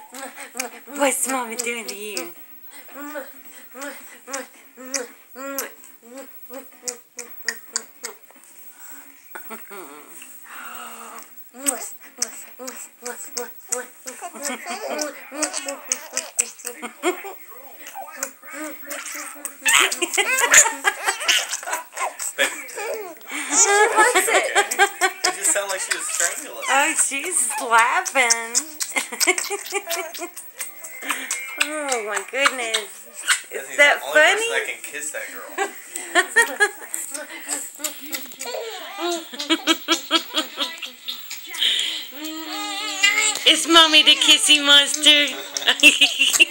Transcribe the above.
What's Mommy doing to you? It just sounded like she was strangling. Oh, she's laughing. Oh my goodness. Is that funny? funny? The only person that can kiss that Is Mommy the kissy monster?